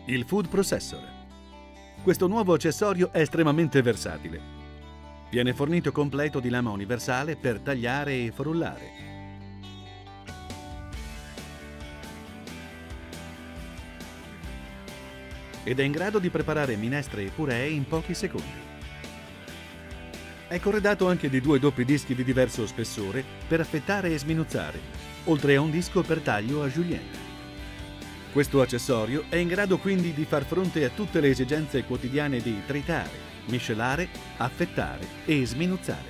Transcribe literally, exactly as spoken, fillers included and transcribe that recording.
Il Food Processor. Questo nuovo accessorio è estremamente versatile. Viene fornito completo di lama universale per tagliare e frullare. Ed è in grado di preparare minestre e puree in pochi secondi. È corredato anche di due doppi dischi di diverso spessore per affettare e sminuzzare, oltre a un disco per taglio a julienne. Questo accessorio è in grado quindi di far fronte a tutte le esigenze quotidiane di tritare, miscelare, affettare e sminuzzare.